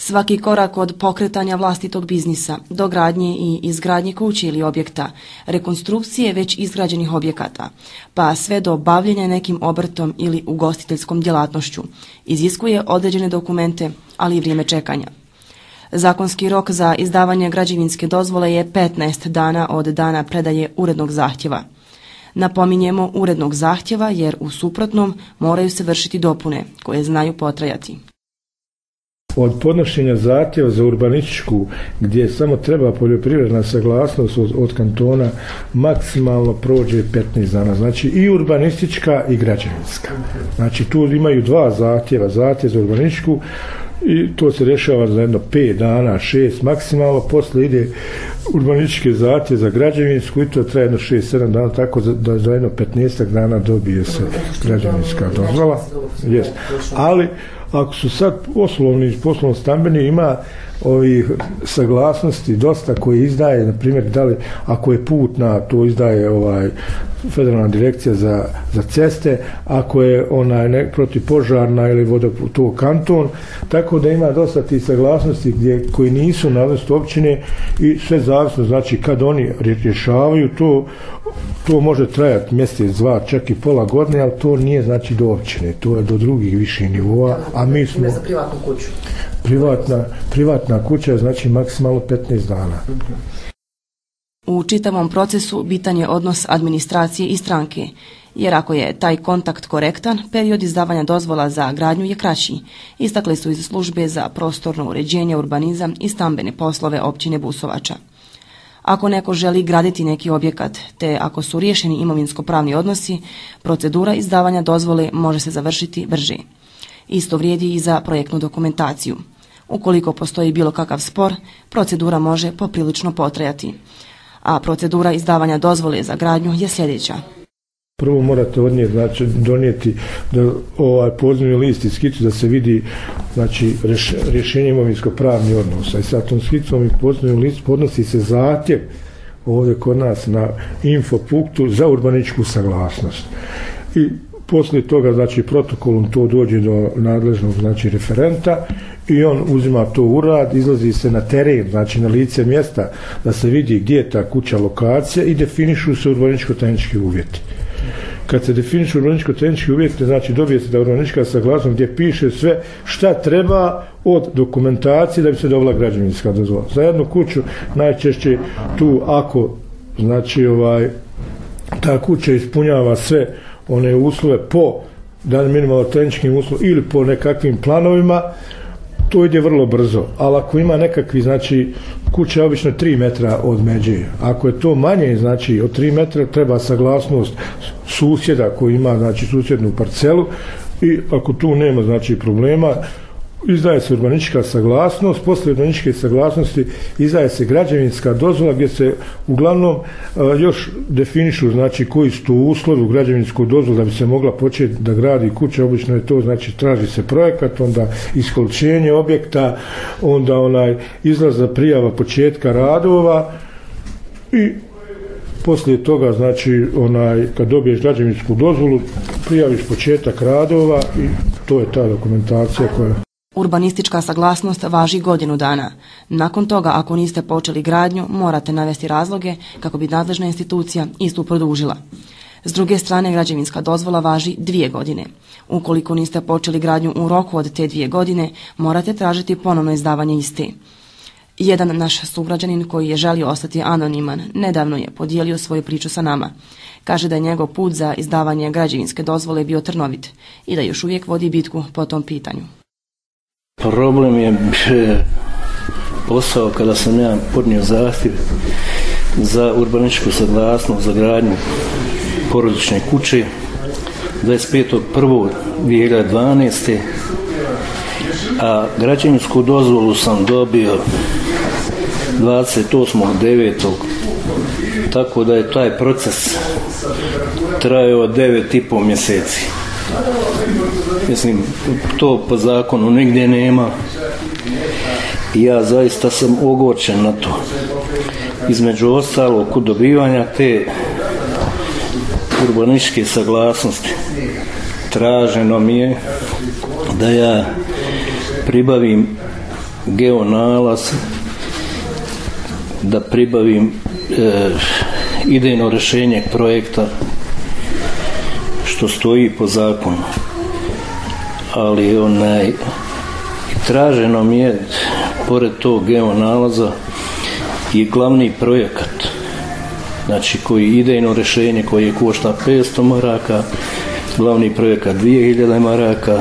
Svaki korak od pokretanja vlastitog biznisa, do gradnje i izgradnje kuće ili objekta, rekonstrukcije već izgrađenih objekata, pa sve do bavljenja nekim obrtom ili ugostiteljskom djelatnošću, iziskuje određene dokumente, ali i vrijeme čekanja. Zakonski rok za izdavanje građevinske dozvole je 15 dana od dana predaje urednog zahtjeva. Napominjemo urednog zahtjeva jer u suprotnom moraju se vršiti dopune koje znaju potrajati. Od podnošenja zahtjeva za urbanističku, gdje samo treba poljoprivredna saglasnost od kantona, maksimalno prođe 15 dana. Znači i urbanistička i građevinska. Znači tu imaju dva zahtjeva, zahtjev za urbanističku i to se rješava za jedno 5 dana, 6 maksimalno, poslije ide urbanistički zahtjev za građevinsku i to traje jedno 6-7 dana, tako da za jedno 15 dana dobije se građevinska dozvola. Yes. Ali ako su sad poslovno stambeni, ima ovih saglasnosti dosta koje izdaje, na primjer, da li ako je putna, to izdaje Federalna direkcija za ceste, ako je protivpožarna ili to kanton, tako da ima dosta tih saglasnosti koji nisu nadležnosti općine i sve zavisno, znači kad oni rješavaju to može trajati mjesec, dva, čak i pola godine, ali to nije znači do općine, to je do drugih viših nivoa, a mi smo za privatnu kuću. Privatna kuća znači maksimalno 15 dana. U čitavom procesu bitan je odnos administracije i stranke, jer ako je taj kontakt korektan, period izdavanja dozvola za gradnju je kraći, istakli su iz službe za prostorno uređenje, urbanizam i stambene poslove općine Busovača. Ako neko želi graditi neki objekat, te ako su riješeni imovinsko-pravni odnosi, procedura izdavanja dozvole može se završiti brže. Isto vrijedi i za projektnu dokumentaciju. Ukoliko postoji bilo kakav spor, procedura može poprilično potrajati. A procedura izdavanja dozvole za gradnju je sljedeća. Prvo morate donijeti pozivni list i skicu da se vidi rješenje imovinsko-pravnih odnosa. I sa tom skicom i pozivnim listom podnosi se zahtjev ovdje kod nas na infopunktu za urbanističku saglasnost. I poslije toga, protokolom to dođe do nadležnog, referenta i on uzima to u rad, izlazi se na teren, na lice mjesta, da se vidi gdje je ta kuća lokacija i definišu se urbanističko-tehnički uvjeti. Kad se definišu urbanističko-tehnički uvjeti, dobije se da urbanistička saglasnost gdje piše sve šta treba od dokumentacije da bi se dobila građevinska dozvola. Za jednu kuću najčešće tu ako ta kuća ispunjava sve one uslove po minimalno tehničkim uslovima ili po nekakvim planovima, to ide vrlo brzo, ali ako ima nekakvi, kuća je obično 3 metra od međe, ako je to manje, od 3 metra, treba saglasnost susjeda koji ima, susjednu parcelu i ako tu nema, problema, izdaje se urbanistička saglasnost, poslije urbanističke saglasnosti izdaje se građevinska dozvola gdje se uglavnom još definišu koji su tu uslovi u građevinsku dozvolu da bi se mogla početi da gradi kuća, obično je to traži se projekat, onda iskoličenje objekta, onda izlazna prijava početka radova i poslije toga kad dobiješ građevinsku dozvolu prijaviš početak radova i to je ta dokumentacija koja... Urbanistička saglasnost važi godinu dana. Nakon toga, ako niste počeli gradnju, morate navesti razloge kako bi nadležna institucija istu produžila. S druge strane, građevinska dozvola važi 2 godine. Ukoliko niste počeli gradnju u roku od te 2 godine, morate tražiti ponovno izdavanje iste. Jedan naš sugrađanin koji je želio ostati anoniman, nedavno je podijelio svoju priču sa nama. Kaže da je njegov put za izdavanje građevinske dozvole bio trnovit i da još uvijek vodi bitku po tom pitanju. Problem je posao kada sam ja podnio zahtjev za urbanističku saglasnost za gradnju porodične kuće 25.1.2012. a građevinsku dozvolu sam dobio 28.9. tako da je taj proces trajao 9,5 mjeseci. Mislim, to po zakonu nigdje nema i ja zaista sam ogorčen na to. Između ostalog, kod dobivanja te urbanističke saglasnosti traženo mi je da ja pribavim geonalaz, da pribavim idejno rješenje projekta što stoji po zakonu, ali traženo mi je pored tog geonalaza i glavni projekat, znači koji idejno rješenje koje košta 500 maraka, glavni projekat 2000 maraka,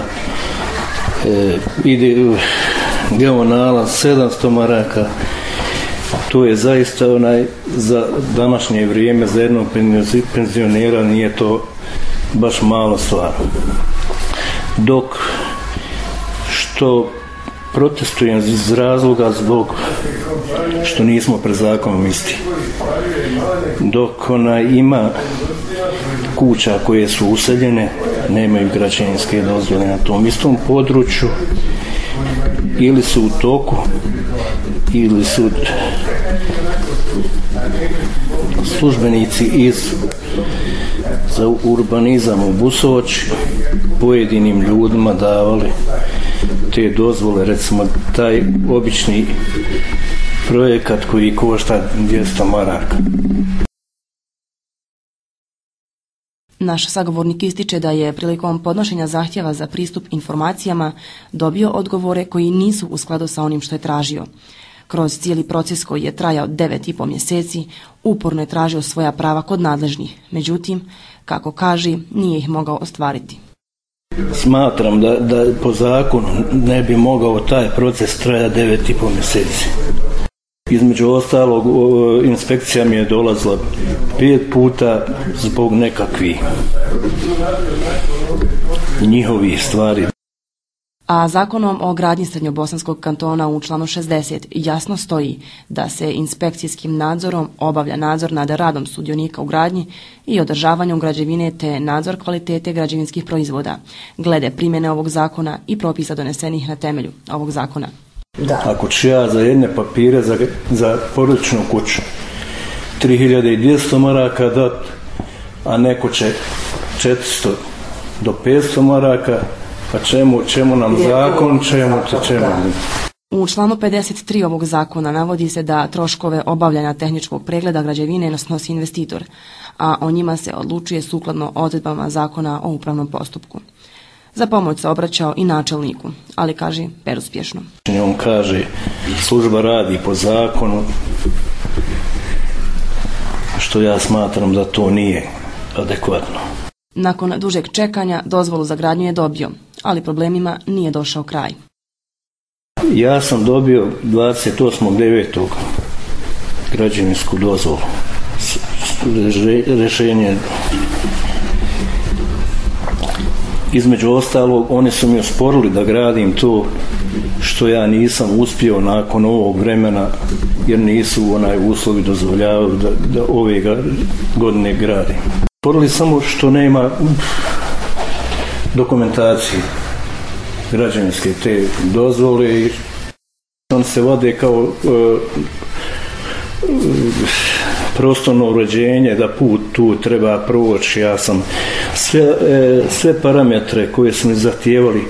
geonalaz 700 maraka. To je zaista za današnje vrijeme, za jednog penzionera nije to baš malo stvar. Dok što protestujem iz razloga zbog što nismo pred zakonom isti. Dok ima kuća koje su useljene, nemaju građevinske dozvole na tom istom području, ili su u toku, ili su službenici za urbanizam u Busovači pojedinim ljudima davali te dozvole, recimo taj obični projekat koji košta 200 maraka. Naš sagovornik ističe da je prilikom podnošenja zahtjeva za pristup informacijama dobio odgovore koji nisu u skladu sa onim što je tražio. Kroz cijeli proces koji je trajao 9,5 mjeseci, uporno je tražio svoja prava kod nadležnih. Međutim, kako kaže, nije ih mogao ostvariti. Smatram da po zakonu ne bi mogao taj proces trajati 9,5 mjeseci. Između ostalog, inspekcija mi je dolazila 5 puta zbog nekakvih njihovih stvari. A zakonom o gradnji Srednjobosanskog kantona u članu 60 jasno stoji da se inspekcijskim nadzorom obavlja nadzor nad radom sudionika u gradnji i održavanjem građevine te nadzor kvalitete građevinskih proizvoda, glede primjene ovog zakona i propisa donesenih na temelju ovog zakona. Da. Ako ću ja za jedne papire za porodičnu kuću 3200 maraka dat, a neko će 400 do 500 maraka, pa čemu nam zakon, čemu? U članu 53 ovog zakona navodi se da troškove obavljanja tehničkog pregleda građevine snosi investitor, a o njima se odlučuje sukladno odredbama zakona o upravnom postupku. Za pomoć se obraćao i načelniku, ali kaže bezuspješno. On kaže služba radi po zakonu, što ja smatram da to nije adekvatno. Nakon dužeg čekanja dozvolu za gradnju je dobio, ali problemima nije došao kraj. Ja sam dobio 28.9. građevinsku dozvolu, rješenje. Između ostalog, oni su mi osporili da gradim to što ja nisam uspio nakon ovog vremena, jer nisu uslovi dozvoljavali da ove godine gradim. Osporili samo što nema dokumentacije građevinske te dozvole i on se vode kao prostorno uređenje, da put tu treba proći. Ja sam sve parametre koje su mi zahtijevali,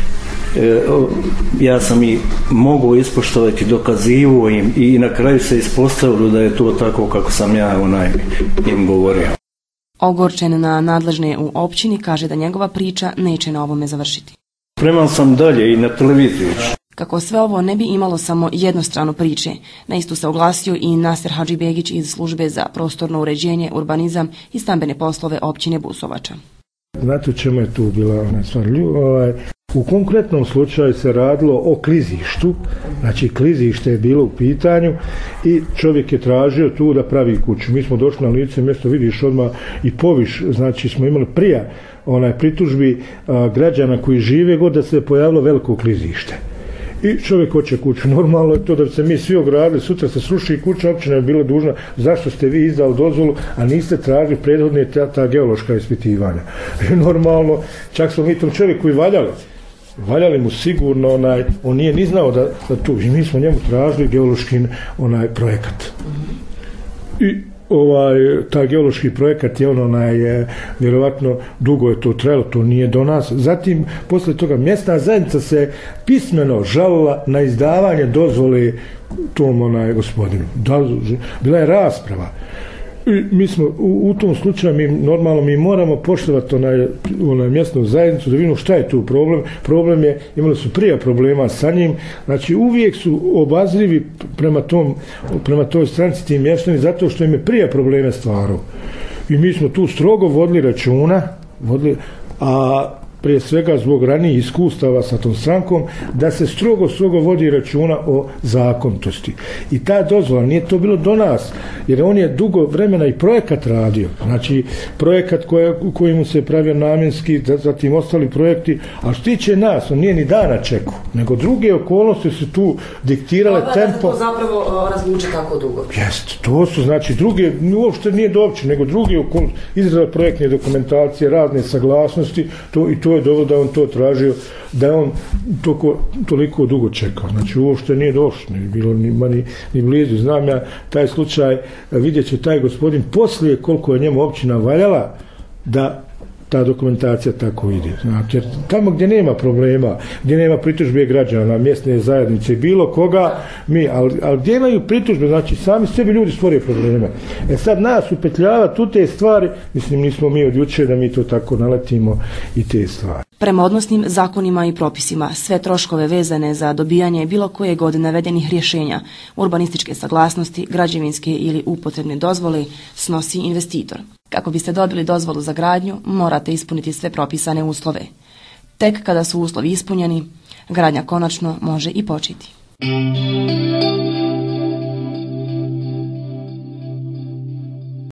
ja sam i mogao ispoštovati, dokazivo im i na kraju se ispostavilo da je to tako kako sam ja im govorio. Ogorčen na nadležne u općini kaže da njegova priča neće na ovome završiti. Spreman sam dalje i na televiziju. Kako sve ovo ne bi imalo samo jednostranu priče, na istu se oglasio i Naser Hadžibegić iz službe za prostorno uređenje, urbanizam i stambene poslove općine Busovača. Znate u čemu je tu bila stvar? U konkretnom slučaju se radilo o klizištu, znači klizište je bilo u pitanju i čovjek je tražio tu da pravi kuću. Mi smo došli na lice mjesto, vidiš odmah i poviš, znači smo imali prije pritužbi građana koji žive god da se pojavilo veliko klizište. I čovjek hoće kuću. Normalno je to da bi se mi svi ogradili, sutra se sruši kuća, općina je bila dužna, zašto ste vi izdali dozvolu, a niste tražili prethodne ta geološka ispitivanja. I normalno, čak smo mi tom čovjeku i valjali mu sigurno, on nije ni znao da tu, i mi smo njemu tražili geološki projekat. I taj geološki projekat je vjerovatno dugo je to trajalo, to nije do nas. Zatim, poslije toga, mjesna zajednica se pismeno žalila na izdavanje dozvole tom gospodinu. Bila je rasprava. I mi smo u tom slučaju mi moramo poštovati onaj mjesnu zajednicu da vidimo šta je tu problem. Problem je, imali su prije problema sa njim, znači uvijek su obazrivi prema toj stranci tim mještani zato što im je prije probleme stvarao. I mi smo tu strogo vodili računa, a prije svega zbog ranijih iskustava sa tom strankom, da se strogo vodi računa o zakonitosti. I ta dozvola, nije to bilo do nas, jer on je dugo vremena i projekat radio. Znači, projekat koji mu se pravio namjenski, zatim ostali projekti, a što tiče nas, on nije ni dana čekao, nego druge okolnosti su tu diktirale tempo. Da se to zapravo razvuče tako dugo. Jeste, to su znači druge, uopšte nije doopće, nego druge okolnosti, izrada projektne dokumentacije, razne saglasnosti, to je dobro da on to tražio, da je on toliko dugo čekao. Znači uopšte nije došlo, nije bilo ni blizu. Znam ja taj slučaj, vidjet će taj gospodin poslije koliko je njemu općina valjala da ta dokumentacija tako ide. Znači, jer tamo gdje nema problema, gdje nema pritužbe građana, mjesne zajednice, bilo koga, ali gdje imaju pritužbe, znači sami sebi ljudi stvore probleme. Sad nas upetljavati u te stvari, mislim nismo mi od jučer da mi to tako naletimo i te stvari. Prema odnosnim zakonima i propisima, sve troškove vezane za dobijanje bilo koje od navedenih rješenja, urbanističke saglasnosti, građevinske ili upotrebne dozvole, snosi investitor. Kako biste dobili dozvolu za gradnju, morate ispuniti sve propisane uslove. Tek kada su uslovi ispunjeni, gradnja konačno može i početi.